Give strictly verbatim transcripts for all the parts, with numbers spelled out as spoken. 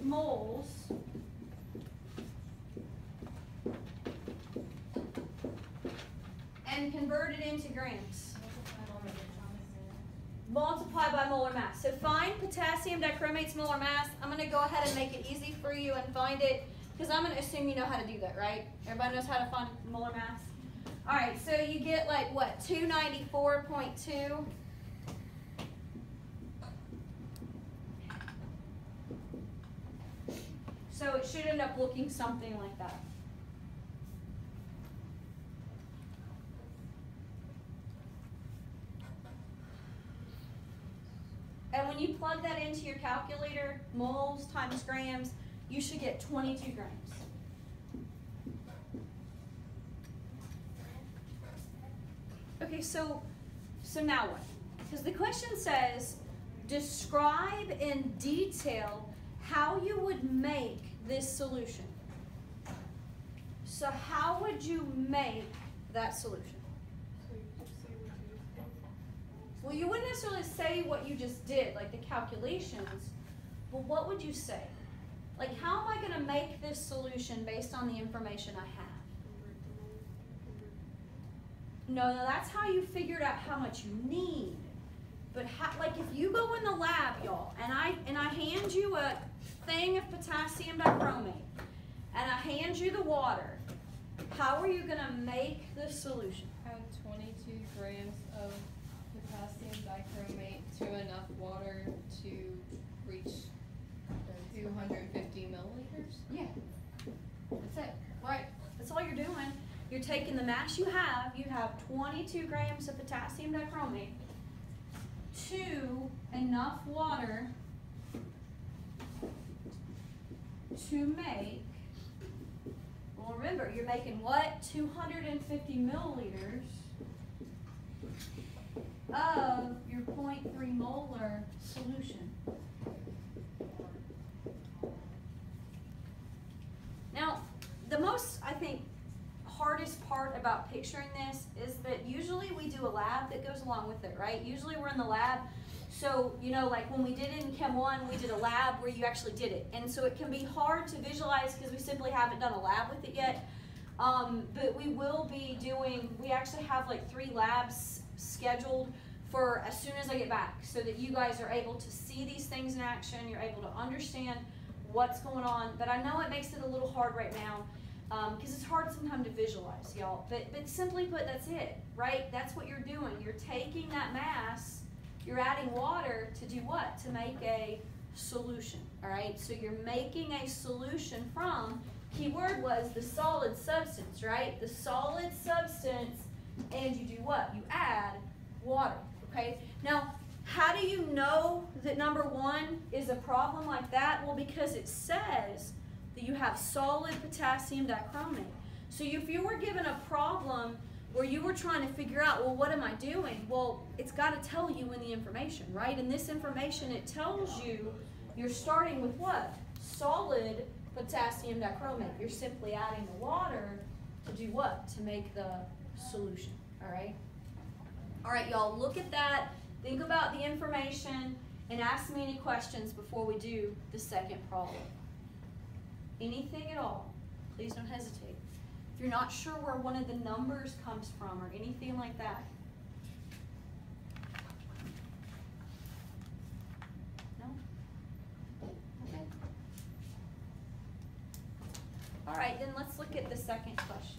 moles and convert it into grams. Multiply by molar mass. So find potassium dichromate's molar mass. I'm going to go ahead and make it easy for you and find it, because I'm going to assume you know how to do that, right? Everybody knows how to find molar mass? All right, so you get like what, two ninety-four point two. So it should end up looking something like that. And when you plug that into your calculator, moles times grams, you should get twenty-two grams. Okay, so, so now what? Because the question says, describe in detail how you would make this solution. So how would you make that solution? Well, you wouldn't necessarily say what you just did, like the calculations, but what would you say? Like, how am I going to make this solution based on the information I have? No, no, that's how you figured out how much you need. But how, like if you go in the lab, y'all, and I and I hand you a thing of potassium dichromate, and I hand you the water, how are you going to make this solution? Add twenty-two grams of potassium dichromate to enough water to reach two hundred fifty milliliters? Yeah, that's it. Right, that's all you're doing. You're taking the mass you have, you have twenty-two grams of potassium dichromate to enough water to make, well remember, you're making what? two hundred fifty milliliters of your zero point three molar solution. Now, the most, I think, hardest part about picturing this is that usually we do a lab that goes along with it, right? Usually we're in the lab, so, you know, like when we did it in Chem one, we did a lab where you actually did it. And so it can be hard to visualize because we simply haven't done a lab with it yet. Um, but we will be doing, we actually have like three labs scheduled for as soon as I get back so that you guys are able to see these things in action, you're able to understand what's going on. But I know it makes it a little hard right now because um, it's hard sometimes to visualize, y'all. But, but simply put, that's it, right? That's what you're doing. You're taking that mass, you're adding water to do what? To make a solution, all right? So you're making a solution from, key word was the solid substance, right? The solid substance, and you do what? You add water, okay? Now, how do you know that number one is a problem like that? Well, because it says that you have solid potassium dichromate. So if you were given a problem where you were trying to figure out, well, what am I doing? Well, it's got to tell you in the information, right? In this information, it tells you you're starting with what? Solid potassium dichromate. You're simply adding the water to do what? To make the solution, all right? All right, y'all, look at that. Think about the information and ask me any questions before we do the second problem. Anything at all, please don't hesitate. If you're not sure where one of the numbers comes from or anything like that. No? Okay. All right, then let's look at the second question.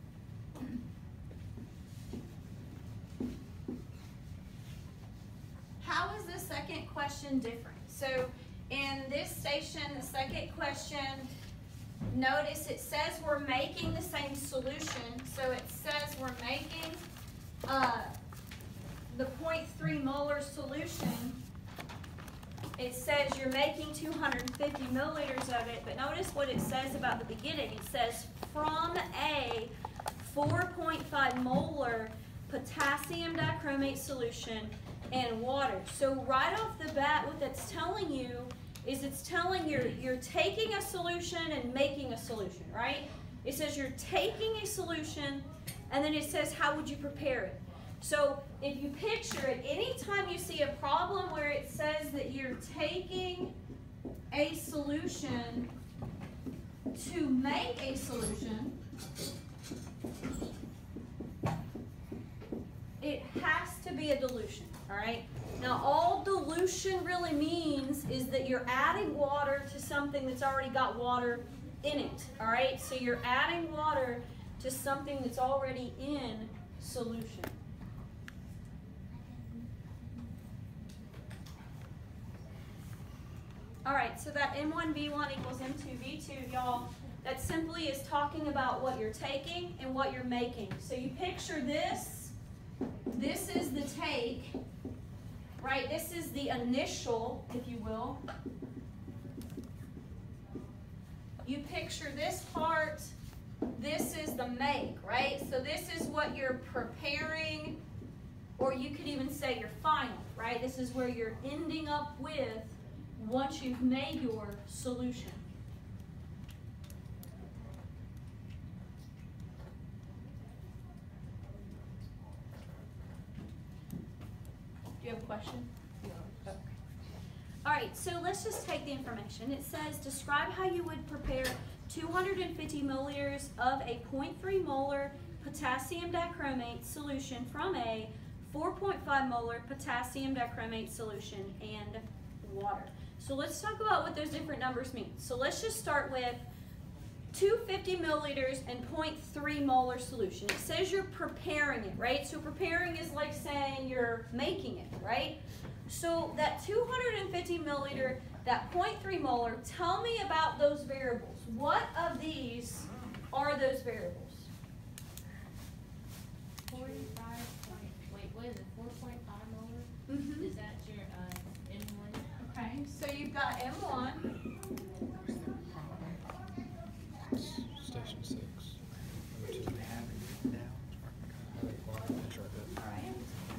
How is the second question different? So in this station, the second question, notice it says we're making the same solution. So it says we're making uh, the zero point three molar solution. It says you're making two hundred fifty milliliters of it, but notice what it says about the beginning. It says from a four point five molar potassium dichromate solution and water. So right off the bat, what that's telling you is it's telling you're, you're taking a solution and making a solution, right? It says you're taking a solution, and then it says how would you prepare it. So if you picture it, anytime you see a problem where it says that you're taking a solution, to make a solution, it has to be a dilution, all right? Now, all dilution really means is that you're adding water to something that's already got water in it, all right? So you're adding water to something that's already in solution. All right, so that M one V one equals M two V two, y'all, that simply is talking about what you're taking and what you're making. So you picture this. This is the take, right? This is the initial, if you will. You picture this part. This is the make, right? So this is what you're preparing, or you could even say your final, right? This is where you're ending up with once you've made your solution. Do you have a question? No. Okay. All right, so let's just take the information. It says, describe how you would prepare two hundred fifty milliliters of a zero point three molar potassium dichromate solution from a four point five molar potassium dichromate solution and water. So let's talk about what those different numbers mean. So let's just start with two hundred fifty milliliters and zero point three molar solution. It says you're preparing it, right? So preparing is like saying you're making it, right? So that two hundred fifty milliliter, that zero point three molar, tell me about those variables. What of these are those variables? forty-five point, wait, what is it, four point five molar? Mm-hmm. Is that your, uh, M one? Okay, so you've got M one. Station six. Which is have it down. All right.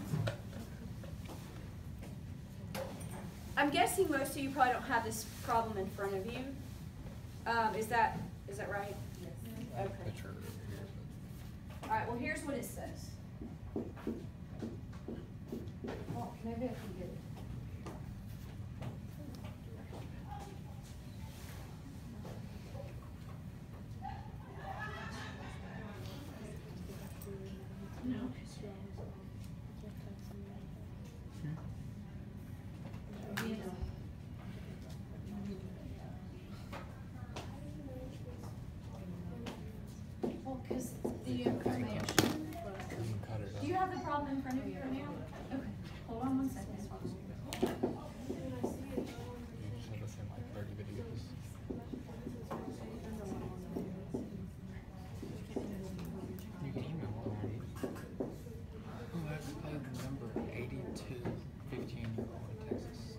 I'm guessing most of you probably don't have this problem in front of you. Um, is that is that right? Yes. Okay. All right. Well, here's what it says. Well, maybe I can get it. Well, because the information. Do you have the problem in front of you right now? Okay. Hold on one second. You can email them. Oh, that's like number eighty-two fifteen in Texas.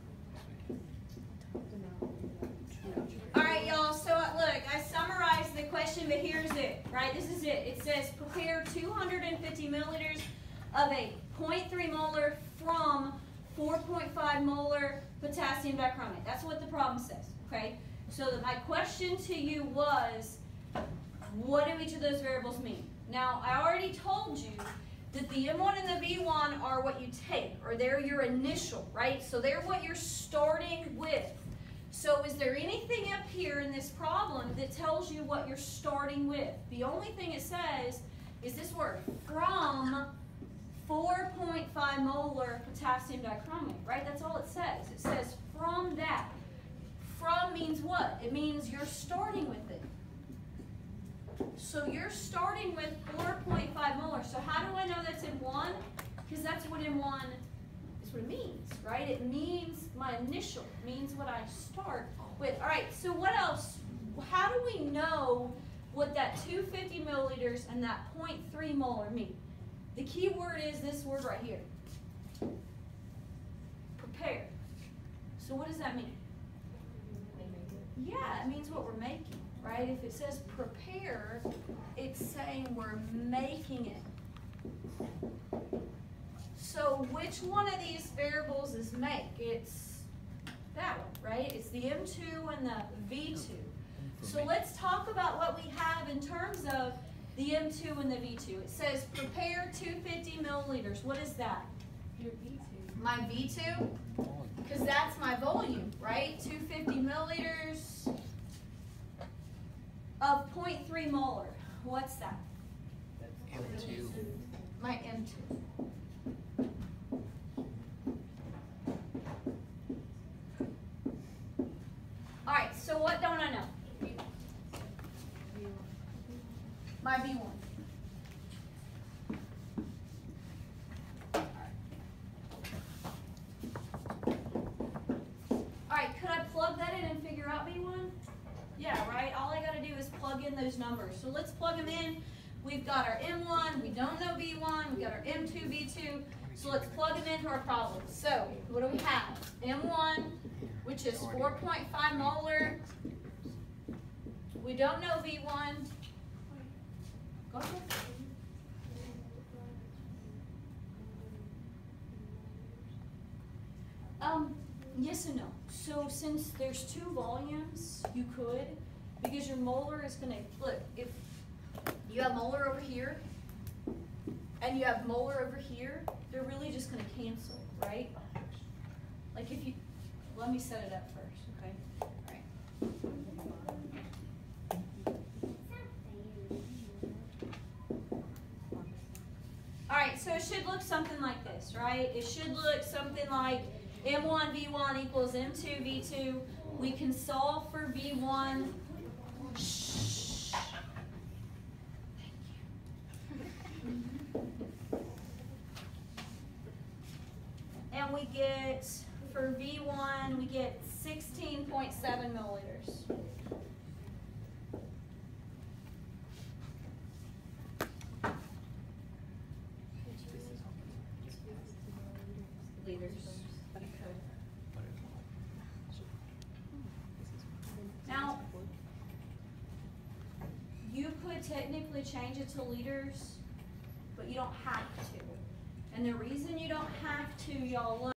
All right, y'all. So uh, look, I summarized the question, but here's it. Right, this is it. It says prepare two hundred fifty milliliters of a zero point three molar from four point five molar potassium dichromate. That's what the problem says. Okay. So that my question to you was, what do each of those variables mean? Now, I already told you that the M one and the V one are what you take, or they're your initial, right? So they're what you're starting with. So is there anything up here in this problem that tells you what you're starting with? The only thing it says is this word, from four point five molar potassium dichromate, right? That's all it says. It says from that. From means what? It means you're starting with it. So you're starting with four point five molar. So how do I know that's M one? Because that's what M one is what it means, right? It means my initial. It means what I start with. All right, so what else? How do we know what that two hundred fifty milliliters and that zero point three molar mean? The key word is this word right here. Prepare. So what does that mean? Yeah, it means what we're making, right? If it says prepare, it's saying we're making it. So which one of these variables is make? It's that one, right? It's the M two and the V two. So let's talk about what we have in terms of the M two and the V two. It says prepare two hundred fifty milliliters. What is that? Your V two. My V two? because that's my volume, right? two hundred fifty milliliters of zero point three molar. What's that? M two. My M two. All right, so what don't I know? My V one. All right, could I plug that in and figure out V one? Yeah, right? All I gotta do is plug in those numbers. So let's plug them in. We've got our M one, we don't know V one, we've got our M two, V two. So let's plug them into our problem. So what do we have? M one, which is four point five molar. We don't know V one. Go ahead. Um, yes and no. So since there's two volumes, you could, because your molar is gonna, look, if you have molar over here, and you have molar over here, they're really just gonna cancel, right? Like if you, let me set it up first, okay? All right. All right, so it should look something like this, right? It should look something like M one V one equals M two V two. We can solve for V one. Shh. And we get, for V one, we get sixteen point seven milliliters. Liters. Now, you could technically change it to liters, but you don't have to. And the reason you don't have to, y'all, look.